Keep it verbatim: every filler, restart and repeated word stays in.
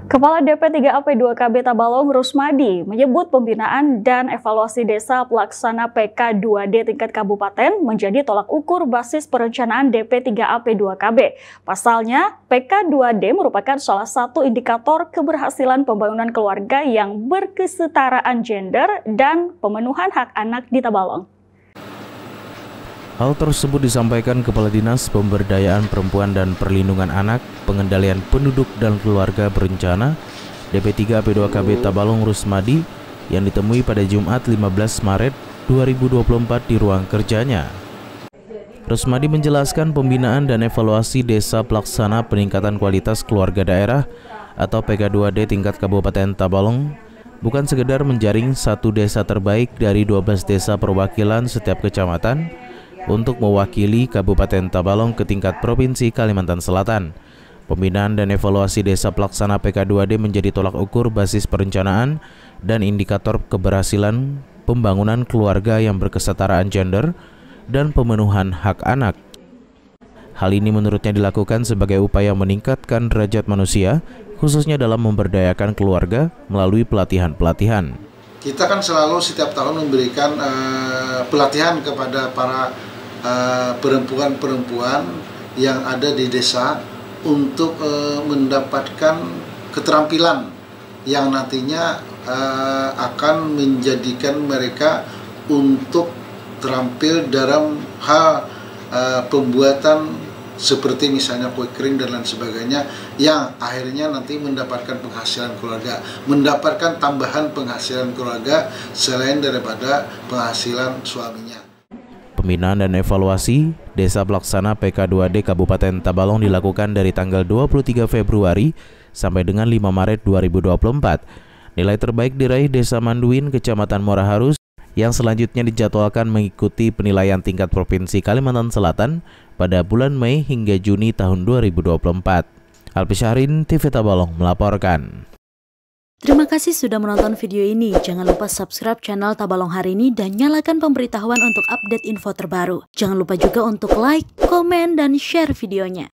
Kepala D P tiga A P dua K B Tabalong Rusmadi menyebut pembinaan dan evaluasi desa pelaksana P K dua D tingkat kabupaten menjadi tolak ukur basis perencanaan D P tiga A P dua K B. Pasalnya, P K dua D merupakan salah satu indikator keberhasilan pembangunan keluarga yang berkesetaraan gender dan pemenuhan hak anak di Tabalong. Hal tersebut disampaikan Kepala Dinas Pemberdayaan Perempuan dan Perlindungan Anak, Pengendalian Penduduk dan Keluarga Berencana D P tiga A P dua K B Tabalong Rusmadi yang ditemui pada Jumat lima belas Maret dua ribu dua puluh empat di ruang kerjanya. Rusmadi menjelaskan pembinaan dan evaluasi desa pelaksana peningkatan kualitas keluarga daerah atau P K dua D tingkat Kabupaten Tabalong bukan sekedar menjaring satu desa terbaik dari dua belas desa perwakilan setiap kecamatan untuk mewakili Kabupaten Tabalong ke tingkat Provinsi Kalimantan Selatan. Pembinaan dan evaluasi desa pelaksana P K dua D menjadi tolak ukur basis perencanaan dan indikator keberhasilan pembangunan keluarga yang berkesetaraan gender dan pemenuhan hak anak. Hal ini menurutnya dilakukan sebagai upaya meningkatkan derajat manusia, khususnya dalam memberdayakan keluarga melalui pelatihan-pelatihan. Kita kan selalu setiap tahun memberikan uh, pelatihan kepada para perempuan-perempuan uh, yang ada di desa untuk uh, mendapatkan keterampilan yang nantinya uh, akan menjadikan mereka untuk terampil dalam hal uh, pembuatan seperti misalnya kue kering dan lain sebagainya, yang akhirnya nanti mendapatkan penghasilan keluarga, mendapatkan tambahan penghasilan keluarga selain daripada penghasilan suaminya. Pembinaan dan evaluasi desa pelaksana P K dua D Kabupaten Tabalong dilakukan dari tanggal dua puluh tiga Februari sampai dengan lima Maret dua ribu dua puluh empat. Nilai terbaik diraih Desa Manduin, Kecamatan Moraharus, yang selanjutnya dijadwalkan mengikuti penilaian tingkat Provinsi Kalimantan Selatan pada bulan Mei hingga Juni tahun dua ribu dua puluh empat. Alpi Syahrin, T V Tabalong melaporkan. Terima kasih sudah menonton video ini. Jangan lupa subscribe channel Tabalong Hari Ini dan nyalakan pemberitahuan untuk update info terbaru. Jangan lupa juga untuk like, komen, dan share videonya.